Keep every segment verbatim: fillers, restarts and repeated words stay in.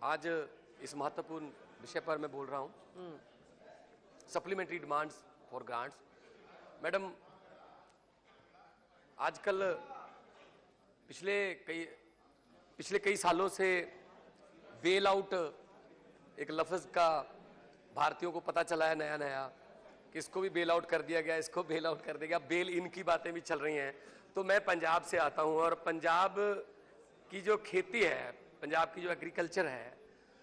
आज इस महत्वपूर्ण विषय पर मैं बोल रहा हूं, supplementary demands for grants. Madam, आजकल पिछले कई पिछले कई सालों से बेल आउट एक लफ्ज का भारतीयों को पता चला है नया नया कि इसको भी बेल आउट कर दिया गया, इसको बेल आउट कर दिया गया, बेल इन की बातें भी चल रही हैं। तो मैं पंजाब से आता हूं और पंजाब की जो खेती है, पंजाब की जो एग्रीकल्चर है,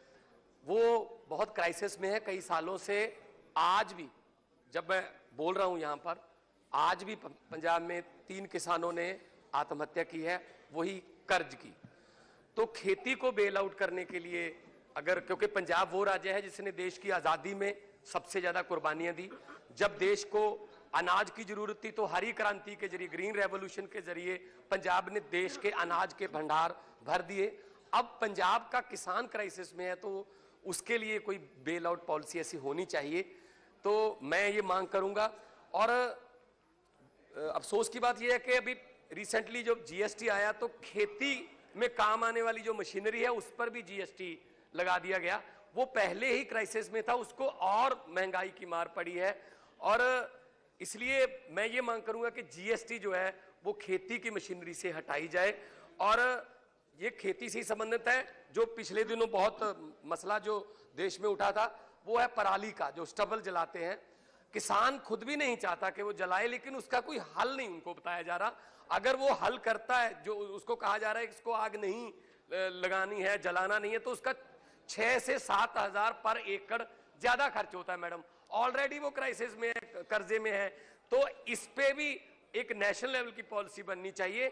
वो बहुत क्राइसिस में है कई सालों से। आज भी जब मैं बोल रहा हूं यहां पर, आज भी पंजाब में तीन किसानों ने आत्महत्या की है, वही कर्ज की। तो खेती को बेल आउट करने के लिए अगर, क्योंकि पंजाब वो राज्य है जिसने देश की आजादी में सबसे ज्यादा कुर्बानियां दी। जब देश को अनाज की जरूरत थी तो हरी क्रांति के जरिए, ग्रीन रेवोल्यूशन के जरिए पंजाब ने देश के अनाज के भंडार भर दिए। अब पंजाब का किसान क्राइसिस में है तो उसके लिए कोई बेल आउट पॉलिसी ऐसी होनी चाहिए। तो मैं ये मांग करूंगा। और अफसोस की बात यह है कि अभी रिसेंटली जो जीएसटी आया तो खेती में काम आने वाली जो मशीनरी है उस पर भी जीएसटी लगा दिया गया। वो पहले ही क्राइसिस में था, उसको और महंगाई की मार पड़ी है। और इसलिए मैं ये मांग करूंगा कि जीएसटी जो है वो खेती की मशीनरी से हटाई जाए। और ये खेती से संबंधित है। जो पिछले दिनों बहुत मसला जो देश में उठा था वो है पराली का, जो स्टबल जलाते हैं। किसान खुद भी नहीं चाहता कि वो जलाए, लेकिन उसका कोई हल नहीं उनको बताया जा रहा। अगर वो हल करता है, जो उसको कहा जा रहा है कि इसको आग नहीं लगानी है, जलाना नहीं है, तो उसका छह से सात हजार पर एकड़ ज्यादा खर्च होता है। मैडम, ऑलरेडी वो क्राइसिस में है, कर्जे में है। तो इस पे भी एक नेशनल लेवल की पॉलिसी बननी चाहिए।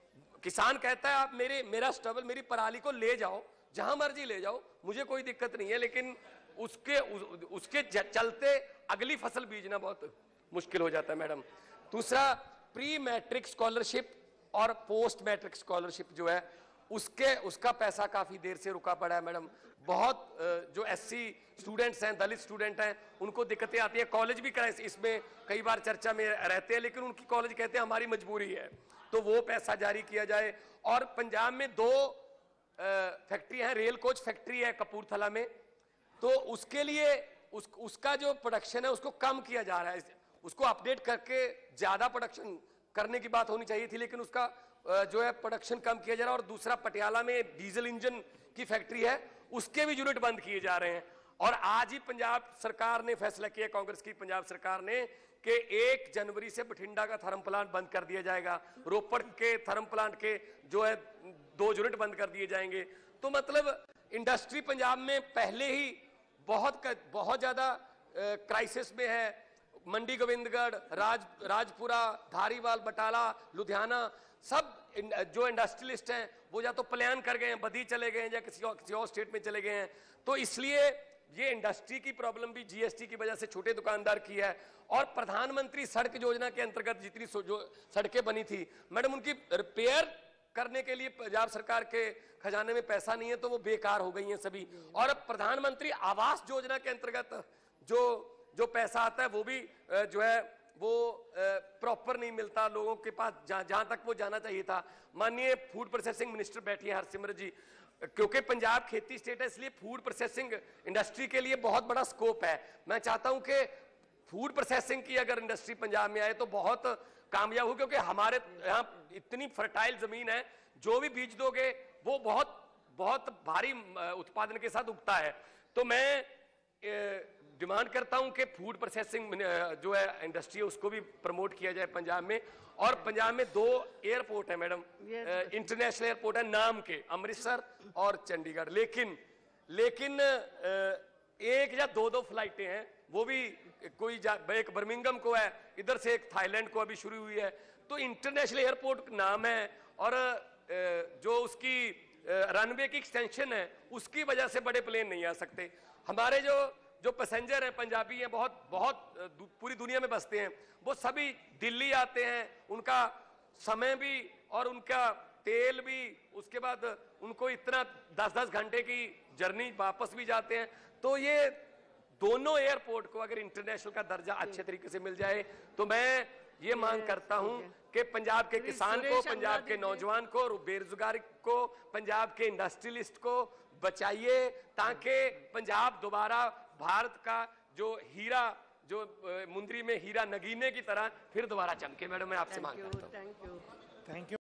किसान कहता है आप मेरे मेरा स्टबल, मेरी पराली को ले जाओ, जहां मर्जी ले जाओ, मुझे कोई दिक्कत नहीं है, लेकिन उसके उस, उसके चलते अगली फसल बीजना बहुत मुश्किल हो जाता है। मैडम, दूसरा, प्री मैट्रिक स्कॉलरशिप और पोस्ट मैट्रिक स्कॉलरशिप जो है उसके उसका पैसा काफी देर से रुका पड़ा है। मैडम, बहुत जो एससी स्टूडेंट्स हैं, दलित स्टूडेंट हैं, उनको दिक्कतें आती है। कॉलेज भी इसमें कई बार चर्चा में रहते हैं, लेकिन उनकी कॉलेज कहते हैं हमारी मजबूरी है, तो वो पैसा जारी किया जाए। और पंजाब में दो फैक्ट्री है, रेल कोच फैक्ट्री है कपूरथला में, तो उसके लिए उस, उसका जो प्रोडक्शन है उसको कम किया जा रहा है। उसको अपडेट करके ज्यादा प्रोडक्शन करने की बात होनी चाहिए थी, लेकिन उसका जो है प्रोडक्शन कम किया जा रहा है। और दूसरा, पटियाला में डीजल इंजन की फैक्ट्री है, उसके भी यूनिट बंद किए जा रहे हैं। और आज ही पंजाब सरकार ने फैसला किया, कांग्रेस की पंजाब सरकार ने, कि एक जनवरी से बठिंडा का थर्मल प्लांट बंद कर दिया जाएगा, रोपड़ के थर्मल प्लांट के जो है दो यूनिट बंद कर दिए जाएंगे। तो मतलब इंडस्ट्री पंजाब में पहले ही बहुत बहुत ज्यादा क्राइसिस में है। मंडी गोविंदगढ़, राज राजपुरा, धारीवाल, बटाला, लुधियाना, सब जो इंडस्ट्रियलिस्ट हैं वो या तो पलायन कर गए हैं, बदी चले गए हैं, या किसी और किसी और स्टेट में चले गए हैं। तो इसलिए ये इंडस्ट्री की प्रॉब्लम भी जीएसटी की वजह से छोटे दुकानदार की है। और प्रधानमंत्री सड़क योजना के अंतर्गत जितनी जो सड़कें बनी थी मैडम, उनकी रिपेयर करने के लिए पंजाब सरकार के खजाने में पैसा नहीं है, तो वो बेकार हो गई हैं सभी। और प्रधानमंत्री आवास योजना के अंतर्गत जो जो पैसा आता है वो भी जो है वो प्रॉपर नहीं मिलता लोगों के पास, जहां जहां तक वो जाना चाहिए था। माननीय फूड प्रोसेसिंग मिनिस्टर बैठी है हरसिमरत जी, क्योंकि पंजाब खेती स्टेट है, इसलिए फूड प्रोसेसिंग इंडस्ट्री के लिए बहुत बड़ा स्कोप है। मैं चाहता हूं कि फूड प्रोसेसिंग की अगर इंडस्ट्री पंजाब में आए तो बहुत कामयाब हो, क्योंकि हमारे यहाँ इतनी फर्टाइल जमीन है, जो भी बीज दोगे वो बहुत बहुत भारी उत्पादन के साथ उगता है। तो मैं डिमांड करता हूं कि फूड प्रोसेसिंग जो है इंडस्ट्री है उसको भी प्रमोट किया जाए पंजाब में। और पंजाब में दो एयरपोर्ट है मैडम, इंटरनेशनल एयरपोर्ट है नाम के, अमृतसर और चंडीगढ़, लेकिन लेकिन एक या दो दो फ्लाइटें हैं, वो भी कोई एक बर्मिंघम को है, इधर से एक थाईलैंड को अभी शुरू हुई है। तो इंटरनेशनल एयरपोर्ट नाम है, और जो उसकी रनवे की एक्सटेंशन है उसकी वजह से बड़े प्लेन नहीं आ सकते। हमारे जो जो पैसेंजर हैं, पंजाबी हैं, बहुत बहुत पूरी दुनिया में बसते हैं, वो सभी दिल्ली आते हैं, उनका समय भी और उनका तेल भी, उसके बाद उनको इतना दस दस घंटे की जर्नी, वापस भी जाते हैं। तो ये दोनों एयरपोर्ट को अगर इंटरनेशनल का दर्जा अच्छे तरीके से मिल जाए तो मैं ये मांग करता हूं कि पंजाब के किसान को, पंजाब के नौजवान को, बेरोजगार को, पंजाब के इंडस्ट्रियलिस्ट को बचाइए, ताकि पंजाब दोबारा भारत का जो हीरा, जो मुंदरी में हीरा नगीने की तरह फिर दोबारा चमके। मैडम, मैं आपसे मांग करता हूं। Thank you.